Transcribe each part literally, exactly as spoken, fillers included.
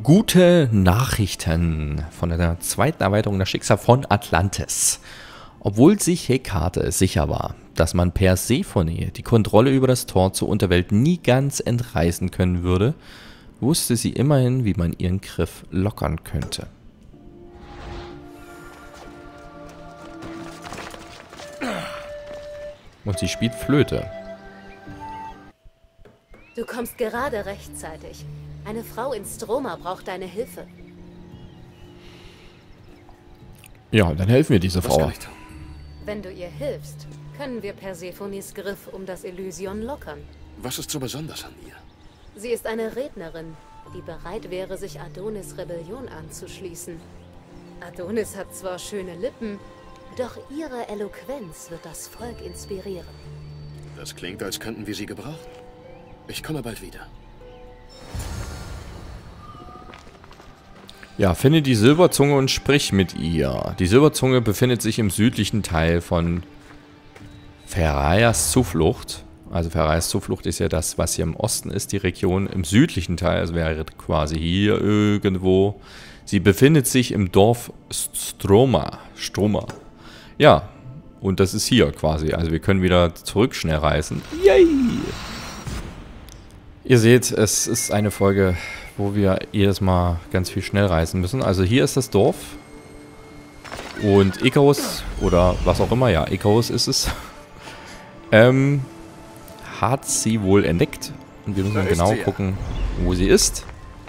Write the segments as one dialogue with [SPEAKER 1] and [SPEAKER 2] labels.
[SPEAKER 1] Gute Nachrichten von der zweiten Erweiterung der Schicksal von Atlantis. Obwohl sich Hekate sicher war, dass man Persephone die Kontrolle über das Tor zur Unterwelt nie ganz entreißen können würde, wusste sie immerhin, wie man ihren Griff lockern könnte. Und sie spielt Flöte.
[SPEAKER 2] Du kommst gerade rechtzeitig. Eine Frau in Stroma braucht deine Hilfe.
[SPEAKER 1] Ja, dann helfen wir dieser Frau.
[SPEAKER 2] Wenn du ihr hilfst, können wir Persephones Griff um das Elysion lockern.
[SPEAKER 3] Was ist so besonders an ihr?
[SPEAKER 2] Sie ist eine Rednerin, die bereit wäre, sich Adonis' Rebellion anzuschließen. Adonis hat zwar schöne Lippen, doch ihre Eloquenz wird das Volk inspirieren.
[SPEAKER 3] Das klingt, als könnten wir sie gebrauchen. Ich komme bald wieder.
[SPEAKER 1] Ja, finde die Silberzunge und sprich mit ihr. Die Silberzunge befindet sich im südlichen Teil von Pheraias Zuflucht. Also Pheraias Zuflucht ist ja das, was hier im Osten ist, die Region im südlichen Teil, also wäre quasi hier irgendwo. Sie befindet sich im Dorf Stroma. Stroma. Ja, und das ist hier quasi. Also wir können wieder zurück schnell reisen. Yay! Ihr seht, es ist eine Folge, wo wir jedes Mal ganz viel schnell reisen müssen. Also hier ist das Dorf. Und Icarus, oder was auch immer, ja, Icarus ist es, ähm, hat sie wohl entdeckt. Und wir müssen genau gucken, wo sie ist.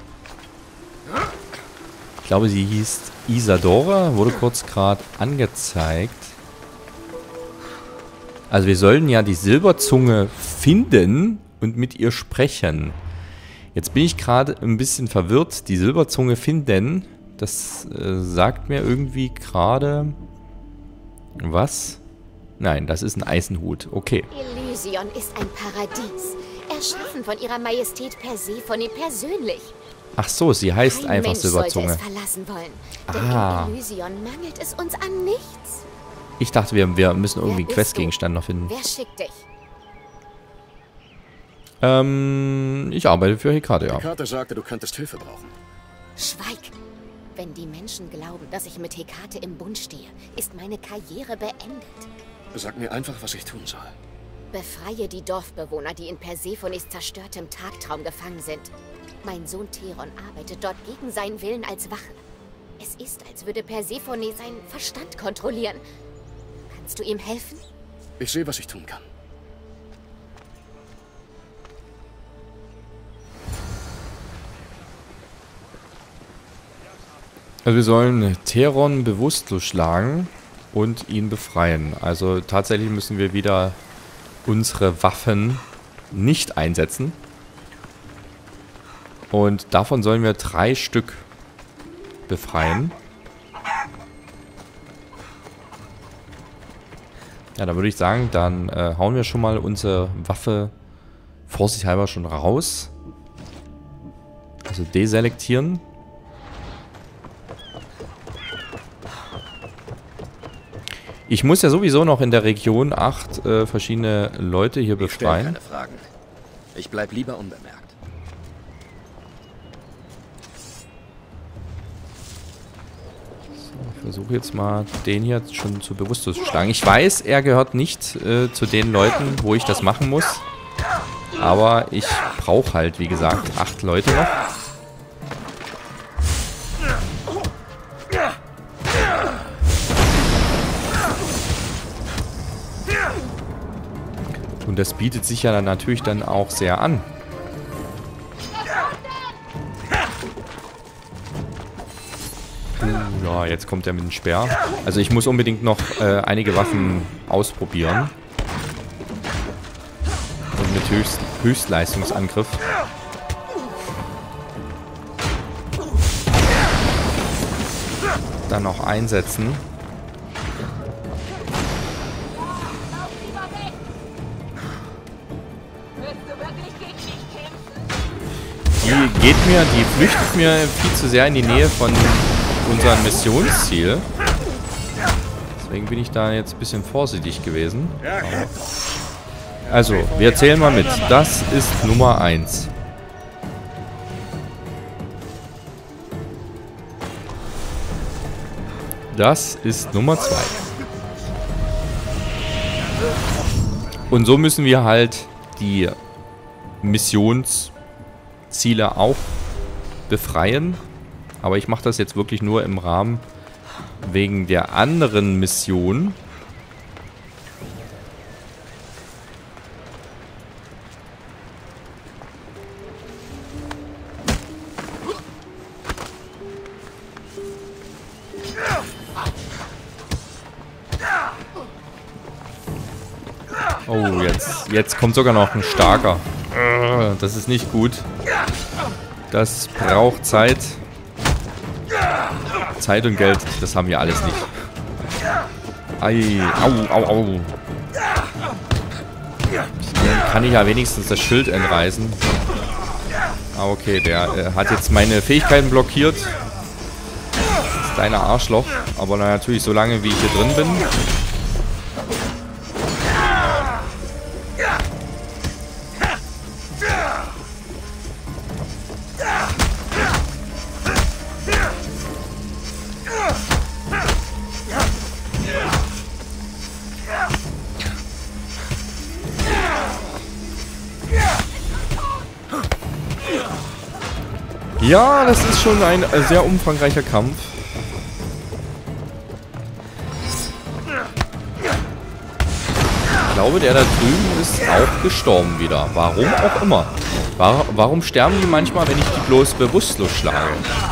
[SPEAKER 1] Ich glaube, sie hieß Isadora, wurde kurz gerade angezeigt. Also wir sollen ja die Silberzunge finden und mit ihr sprechen. Jetzt bin ich gerade ein bisschen verwirrt. Die Silberzunge finden, das äh, sagt mir irgendwie gerade was? Nein, das ist ein Eisenhut. Okay.
[SPEAKER 4] Elysion ist ein Paradies, erschaffen von ihrer Majestät Persephone persönlich.
[SPEAKER 1] Ach so, sie heißt
[SPEAKER 4] Kein
[SPEAKER 1] einfach
[SPEAKER 4] Mensch
[SPEAKER 1] Silberzunge.
[SPEAKER 4] sollte es verlassen wollen, denn
[SPEAKER 1] Ah.
[SPEAKER 4] in Elysion mangelt es uns an nichts.
[SPEAKER 1] Ich dachte, wir, wir müssen irgendwie einen
[SPEAKER 4] Wer bist
[SPEAKER 1] Questgegenstand noch finden.
[SPEAKER 4] Wer schickt dich?
[SPEAKER 1] Ähm, ich arbeite für Hekate, ja.
[SPEAKER 3] Hekate sagte, du könntest Hilfe brauchen.
[SPEAKER 4] Schweig! Wenn die Menschen glauben, dass ich mit Hekate im Bund stehe, ist meine Karriere beendet.
[SPEAKER 3] Sag mir einfach, was ich tun soll.
[SPEAKER 4] Befreie die Dorfbewohner, die in Persephones zerstörtem Tagtraum gefangen sind. Mein Sohn Theron arbeitet dort gegen seinen Willen als Wache. Es ist, als würde Persephone seinen Verstand kontrollieren. Kannst du ihm helfen?
[SPEAKER 3] Ich sehe, was ich tun kann.
[SPEAKER 1] Also wir sollen Theron bewusstlos schlagen und ihn befreien. Also tatsächlich müssen wir wieder unsere Waffen nicht einsetzen. Und davon sollen wir drei Stück befreien. Ja, dann würde ich sagen, dann äh, hauen wir schon mal unsere Waffe vorsichtshalber schon raus. Also deselektieren. Ich muss ja sowieso noch in der Region acht äh, verschiedene Leute hier befreien.
[SPEAKER 5] Ich stelle keine Fragen. Ich bleib lieber unbemerkt.
[SPEAKER 1] Ich versuche jetzt mal, den hier schon zu bewusstlos zu schlagen. Ich weiß, er gehört nicht äh, zu den Leuten, wo ich das machen muss. Aber ich brauche halt, wie gesagt, acht Leute noch. Und das bietet sich ja dann natürlich dann auch sehr an. Uh, ja, jetzt kommt er mit dem Speer. Also ich muss unbedingt noch äh, einige Waffen ausprobieren. Und mit Höchst Höchstleistungsangriff. Dann noch einsetzen. Die geht mir, die flüchtet mir viel zu sehr in die Nähe von unserem Missionsziel. Deswegen bin ich da jetzt ein bisschen vorsichtig gewesen. Also, wir zählen mal mit. Das ist Nummer eins. Das ist Nummer zwei. Und so müssen wir halt die Missionsziele auch befreien. Aber ich mache das jetzt wirklich nur im Rahmen wegen der anderen Mission. Oh, jetzt, jetzt kommt sogar noch ein starker. Das ist nicht gut. Das braucht Zeit. Zeit und Geld, das haben wir alles nicht. Ei, au, au, au. Dann kann ich ja wenigstens das Schild entreißen. Ah, okay, der äh, hat jetzt meine Fähigkeiten blockiert. Das ist kleiner Arschloch. Aber na, natürlich, solange wie ich hier drin bin. Ja, das ist schon ein äh, sehr umfangreicher Kampf. Ich glaube, der da drüben ist auch gestorben wieder. Warum auch immer. War, warum sterben die manchmal, wenn ich die bloß bewusstlos schlage?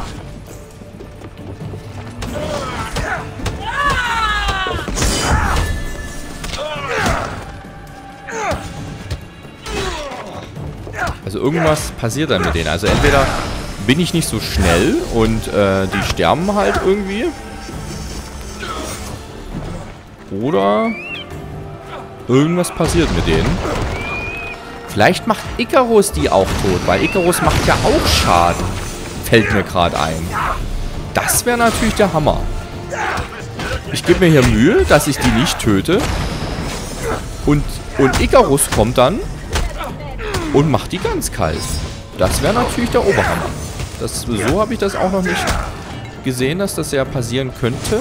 [SPEAKER 1] Also irgendwas passiert dann mit denen. Also entweder bin ich nicht so schnell und äh, die sterben halt irgendwie. Oder irgendwas passiert mit denen. Vielleicht macht Icarus die auch tot, weil Icarus macht ja auch Schaden. Fällt mir gerade ein. Das wäre natürlich der Hammer. Ich gebe mir hier Mühe, dass ich die nicht töte. Und, und Icarus kommt dann und macht die ganz kalt. Das wäre natürlich der Oberhammer. Das, so habe ich das auch noch nicht gesehen, dass das ja passieren könnte.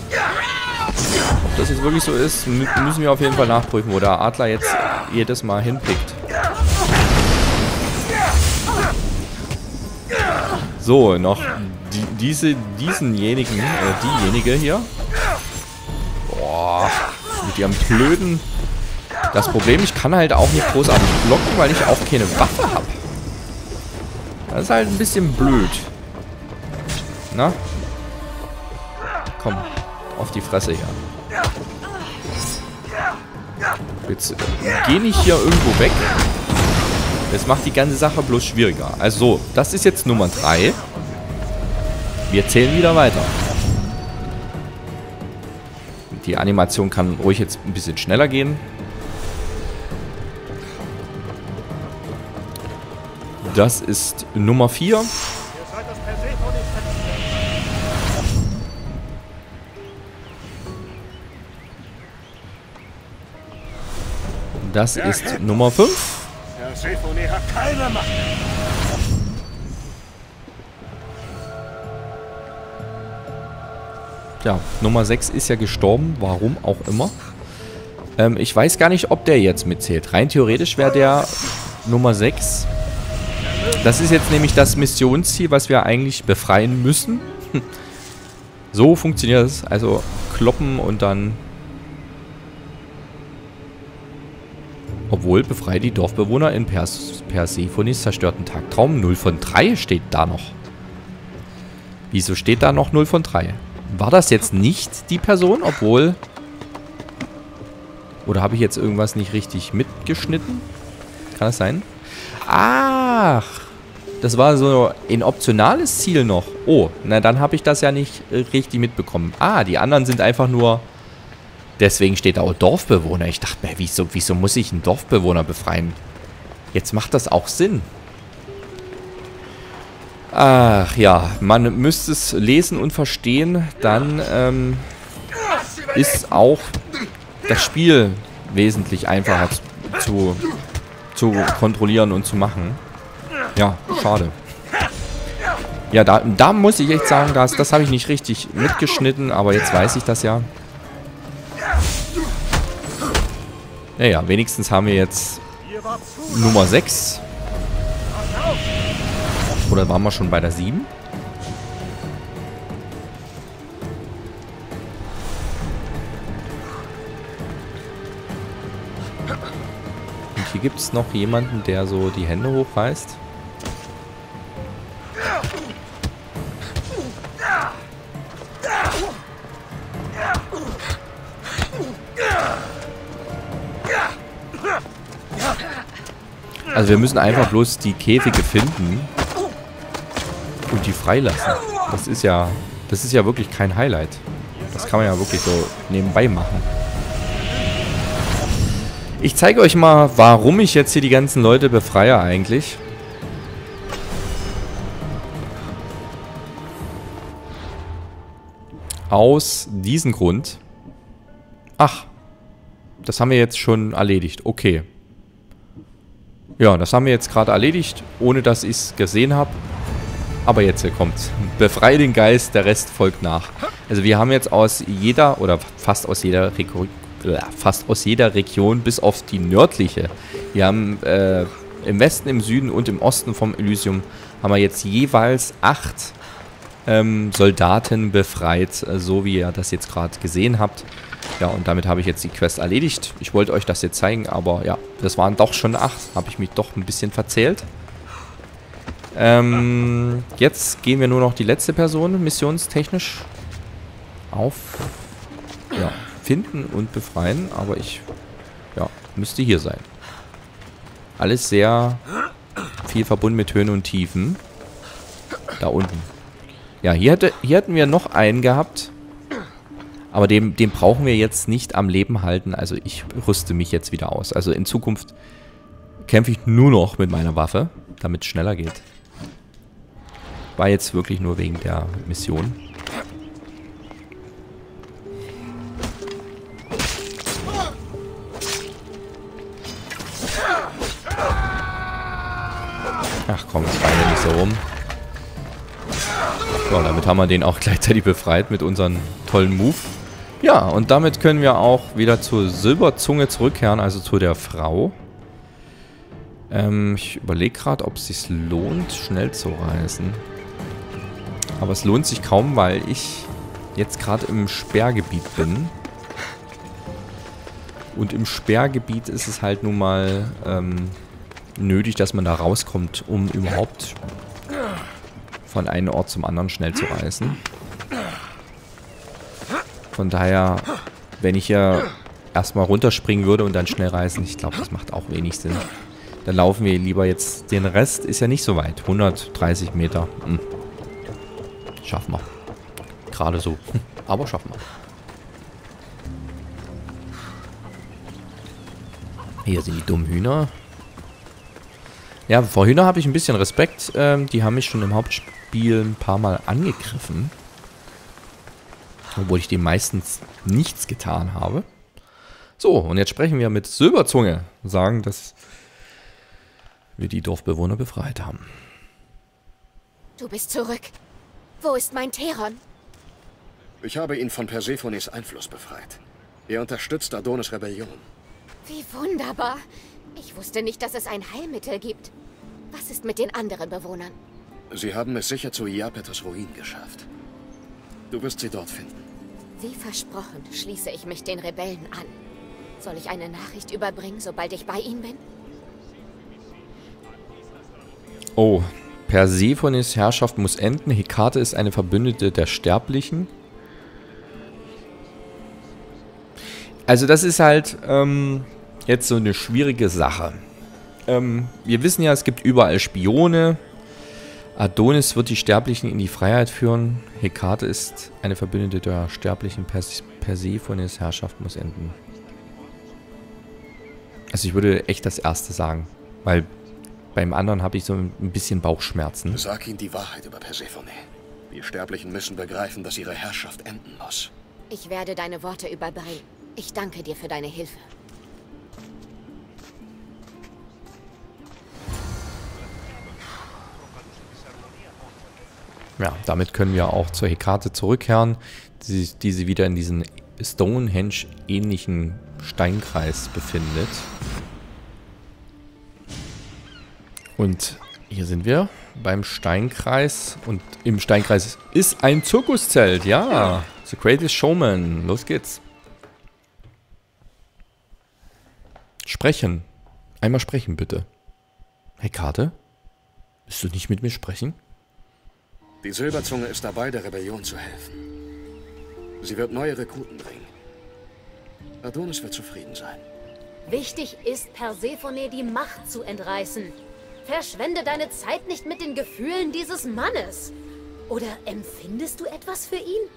[SPEAKER 1] Ob das jetzt wirklich so ist, müssen wir auf jeden Fall nachprüfen, wo der Adler jetzt jedes Mal hinpickt. So, noch die, diese, diesenjenigen, äh, diejenige hier. Boah, mit ihrem blöden... Das Problem, ich kann halt auch nicht großartig blocken, weil ich auch keine Waffe habe. Das ist halt ein bisschen blöd. Na? Komm, auf die Fresse hier. Jetzt äh, geh nicht hier irgendwo weg. Das macht die ganze Sache bloß schwieriger. Also so, das ist jetzt Nummer drei. Wir zählen wieder weiter. Die Animation kann ruhig jetzt ein bisschen schneller gehen. Das ist Nummer vier. Das ist Nummer fünf.
[SPEAKER 3] Persephone hat keine Macht.
[SPEAKER 1] Ja, Nummer sechs ist ja gestorben. Warum auch immer. Ähm, ich weiß gar nicht, ob der jetzt mitzählt. Rein theoretisch wäre der Nummer sechs. Das ist jetzt nämlich das Missionsziel, was wir eigentlich befreien müssen. So funktioniert es. Also kloppen und dann... Obwohl, befreie die Dorfbewohner in Pers Persephones zerstörten Tagtraum. null von drei steht da noch. Wieso steht da noch null von drei? War das jetzt nicht die Person, obwohl... Oder habe ich jetzt irgendwas nicht richtig mitgeschnitten? Kann das sein? Ach, das war so ein optionales Ziel noch. Oh, na dann habe ich das ja nicht richtig mitbekommen. Ah, die anderen sind einfach nur... Deswegen steht da auch Dorfbewohner. Ich dachte mir, wieso, wieso muss ich einen Dorfbewohner befreien? Jetzt macht das auch Sinn. Ach ja, man müsste es lesen und verstehen. Dann ähm, ist auch das Spiel wesentlich einfacher zu, zu kontrollieren und zu machen. Ja, schade. Ja, da, da muss ich echt sagen, das, das habe ich nicht richtig mitgeschnitten, aber jetzt weiß ich das ja. Naja, wenigstens haben wir jetzt Nummer sechs. Oder waren wir schon bei der sieben? Und hier gibt es noch jemanden, der so die Hände hochreißt. Also wir müssen einfach bloß die Käfige finden und die freilassen. Das ist ja, das ist ja wirklich kein Highlight. Das kann man ja wirklich so nebenbei machen. Ich zeige euch mal, warum ich jetzt hier die ganzen Leute befreie eigentlich. Aus diesem Grund. Ach, das haben wir jetzt schon erledigt. Okay. Ja, das haben wir jetzt gerade erledigt, ohne dass ich es gesehen habe. Aber jetzt kommt's. Befreie den Geist, der Rest folgt nach. Also wir haben jetzt aus jeder, oder fast aus jeder Region, äh, fast aus jeder Region, bis auf die nördliche. Wir haben äh, im Westen, im Süden und im Osten vom Elysium, haben wir jetzt jeweils acht ähm, Soldaten befreit, so wie ihr das jetzt gerade gesehen habt. Ja, und damit habe ich jetzt die Quest erledigt. Ich wollte euch das jetzt zeigen, aber ja, das waren doch schon acht. Habe ich mich doch ein bisschen verzählt. Ähm, jetzt gehen wir nur noch die letzte Person missionstechnisch auf. Ja, finden und befreien. Aber ich, ja, müsste hier sein. Alles sehr viel verbunden mit Höhen und Tiefen. Da unten. Ja, hier, hätte, hier hätten wir noch einen gehabt. Aber den, den brauchen wir jetzt nicht am Leben halten. Also ich rüste mich jetzt wieder aus. Also in Zukunft kämpfe ich nur noch mit meiner Waffe, damit es schneller geht. War jetzt wirklich nur wegen der Mission. Ach komm, jetzt rein wir nicht so rum. So, damit haben wir den auch gleichzeitig befreit mit unserem tollen Move. Ja, und damit können wir auch wieder zur Silberzunge zurückkehren, also zu der Frau. Ähm, ich überlege gerade, ob es sich lohnt, schnell zu reisen. Aber es lohnt sich kaum, weil ich jetzt gerade im Sperrgebiet bin. Und im Sperrgebiet ist es halt nun mal ähm, nötig, dass man da rauskommt, um überhaupt von einem Ort zum anderen schnell zu reisen. Von daher, wenn ich ja erstmal runterspringen würde und dann schnell reisen, ich glaube, das macht auch wenig Sinn. Dann laufen wir lieber jetzt den Rest, ist ja nicht so weit. hundertdreißig Meter. Hm. Schaffen wir. Gerade so. Aber schaffen wir. Hier sind die dummen Hühner. Ja, vor Hühner habe ich ein bisschen Respekt. Ähm, die haben mich schon im Hauptspiel ein paar Mal angegriffen. Obwohl ich dem meistens nichts getan habe. So, und jetzt sprechen wir mit Silberzunge. Und sagen, dass wir die Dorfbewohner befreit haben.
[SPEAKER 4] Du bist zurück. Wo ist mein Theron?
[SPEAKER 3] Ich habe ihn von Persephones Einfluss befreit. Er unterstützt Adonis' Rebellion.
[SPEAKER 4] Wie wunderbar. Ich wusste nicht, dass es ein Heilmittel gibt. Was ist mit den anderen Bewohnern?
[SPEAKER 3] Sie haben es sicher zu Iapetos Ruin geschafft. Du wirst sie dort finden.
[SPEAKER 4] Wie versprochen, schließe ich mich den Rebellen an. Soll ich eine Nachricht überbringen, sobald ich bei ihnen bin?
[SPEAKER 1] Oh, Persephones Herrschaft muss enden. Hekate ist eine Verbündete der Sterblichen. Also das ist halt ähm, jetzt so eine schwierige Sache. Ähm, wir wissen ja, es gibt überall Spione. Adonis wird die Sterblichen in die Freiheit führen. Hekate ist eine Verbündete der Sterblichen. Pers Persephones Herrschaft muss enden. Also ich würde echt das Erste sagen. Weil beim anderen habe ich so ein bisschen Bauchschmerzen.
[SPEAKER 3] Sag ihnen die Wahrheit über Persephone. Die Sterblichen müssen begreifen, dass ihre Herrschaft enden muss.
[SPEAKER 4] Ich werde deine Worte überbringen. Ich danke dir für deine Hilfe.
[SPEAKER 1] Ja, damit können wir auch zur Hekate zurückkehren, die, die sie wieder in diesen Stonehenge-ähnlichen Steinkreis befindet. Und hier sind wir beim Steinkreis. Und im Steinkreis ist ein Zirkuszelt. Ja, The Greatest Showman. Los geht's. Sprechen. Einmal sprechen, bitte. Hekate? Willst du nicht mit mir sprechen?
[SPEAKER 3] Die Silberzunge ist dabei, der Rebellion zu helfen. Sie wird neue Rekruten bringen. Adonis wird zufrieden sein.
[SPEAKER 2] Wichtig ist, Persephone die Macht zu entreißen. Verschwende deine Zeit nicht mit den Gefühlen dieses Mannes. Oder empfindest du etwas für ihn?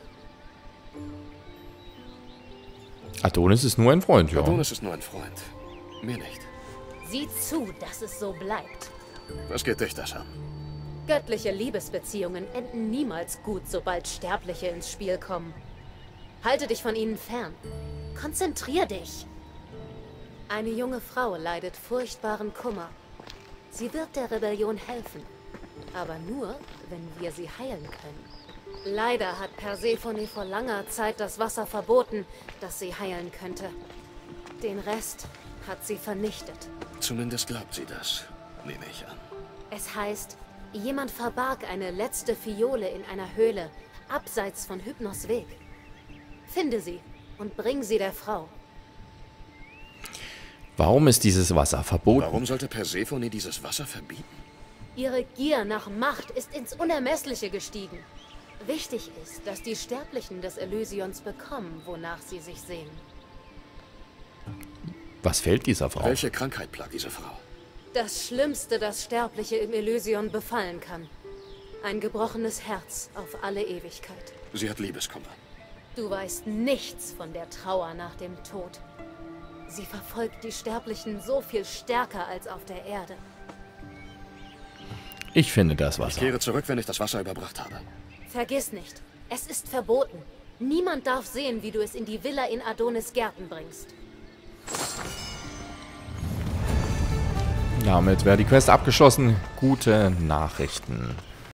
[SPEAKER 1] Adonis ist nur ein Freund, ja.
[SPEAKER 3] Adonis ist nur ein Freund. Mehr nicht.
[SPEAKER 2] Sieh zu, dass es so bleibt.
[SPEAKER 3] Was geht dich das an?
[SPEAKER 2] Göttliche Liebesbeziehungen enden niemals gut, sobald Sterbliche ins Spiel kommen. Halte dich von ihnen fern. Konzentrier dich. Eine junge Frau leidet furchtbaren Kummer. Sie wird der Rebellion helfen. Aber nur, wenn wir sie heilen können. Leider hat Persephone vor langer Zeit das Wasser verboten, das sie heilen könnte. Den Rest hat sie vernichtet.
[SPEAKER 3] Zumindest glaubt sie das, nehme ich an.
[SPEAKER 2] Es heißt, jemand verbarg eine letzte Fiole in einer Höhle, abseits von Hypnos Weg. Finde sie und bring sie der Frau.
[SPEAKER 1] Warum ist dieses Wasser verboten?
[SPEAKER 3] Warum sollte Persephone dieses Wasser verbieten?
[SPEAKER 2] Ihre Gier nach Macht ist ins Unermessliche gestiegen. Wichtig ist, dass die Sterblichen des Elysions bekommen, wonach sie sich sehen.
[SPEAKER 1] Was fällt dieser Frau?
[SPEAKER 3] Welche Krankheit plagt diese Frau?
[SPEAKER 2] Das Schlimmste, das Sterbliche im Elysion befallen kann. Ein gebrochenes Herz auf alle Ewigkeit.
[SPEAKER 3] Sie hat Liebeskummer.
[SPEAKER 2] Du weißt nichts von der Trauer nach dem Tod. Sie verfolgt die Sterblichen so viel stärker als auf der Erde.
[SPEAKER 1] Ich finde das
[SPEAKER 3] Ich
[SPEAKER 1] Wasser.
[SPEAKER 3] kehre zurück, wenn ich das Wasser überbracht habe.
[SPEAKER 2] Vergiss nicht, es ist verboten. Niemand darf sehen, wie du es in die Villa in Adonis Gärten bringst.
[SPEAKER 1] Damit wäre die Quest abgeschlossen. Gute Nachrichten.